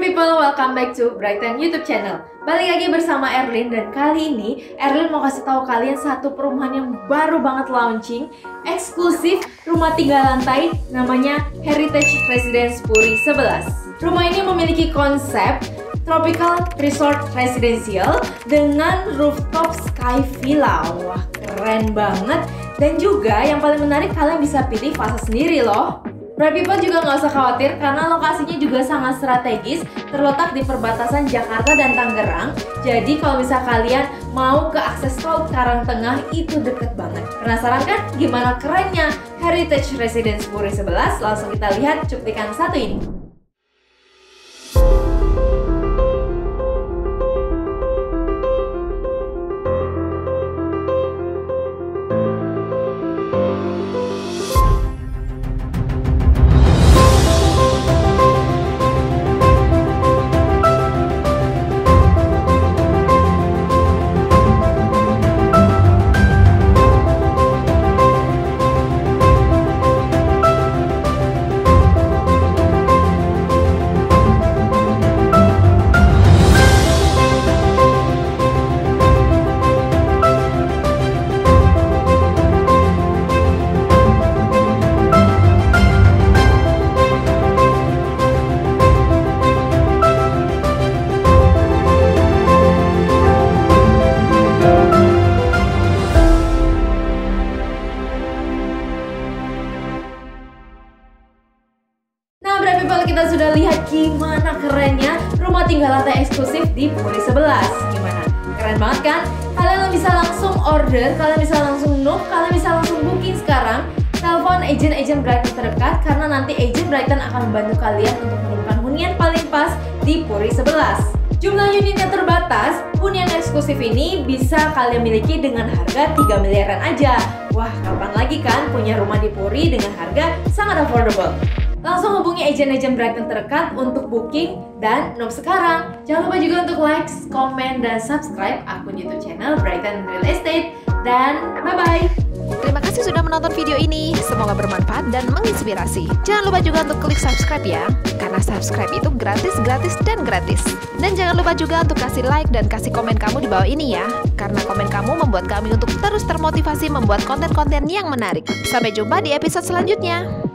people, welcome back to Brighton YouTube channel. Balik lagi bersama Erlin, dan kali ini Erlin mau kasih tahu kalian satu perumahan yang baru banget launching, eksklusif, rumah 3 lantai, namanya Heritage Residence Puri 11. Rumah ini memiliki konsep tropical resort residential dengan rooftop sky villa. Wah, keren banget. Dan juga yang paling menarik, kalian bisa pilih fase sendiri loh. Bright people juga nggak usah khawatir karena lokasinya juga sangat strategis, terletak di perbatasan Jakarta dan Tangerang. Jadi kalau misal kalian mau ke akses tol Karangtengah itu deket banget. Penasaran kan gimana kerennya Heritage Residence Puri 11? Langsung kita lihat cuplikan satu ini. Nah, Bright people, kita sudah lihat gimana kerennya rumah 3 lantai eksklusif di Puri 11. Gimana? Keren banget kan? Kalian bisa langsung order, kalian bisa langsung nook, kalian bisa langsung booking sekarang. Telepon agent Brighton terdekat karena nanti agent Brighton akan membantu kalian untuk menemukan hunian paling pas di Puri 11. Jumlah unitnya terbatas, hunian eksklusif ini bisa kalian miliki dengan harga 3 miliaran aja. Wah, kapan lagi kan punya rumah di Puri dengan harga sangat affordable. Langsung hubungi agen Brighton terdekat untuk booking dan nook sekarang. Jangan lupa juga untuk like, komen, dan subscribe akun YouTube channel Brighton Real Estate. Dan bye-bye! Terima kasih sudah menonton video ini. Semoga bermanfaat dan menginspirasi. Jangan lupa juga untuk klik subscribe ya, karena subscribe itu gratis. Dan jangan lupa juga untuk kasih like dan kasih komen kamu di bawah ini ya, karena komen kamu membuat kami untuk terus termotivasi membuat konten-konten yang menarik. Sampai jumpa di episode selanjutnya.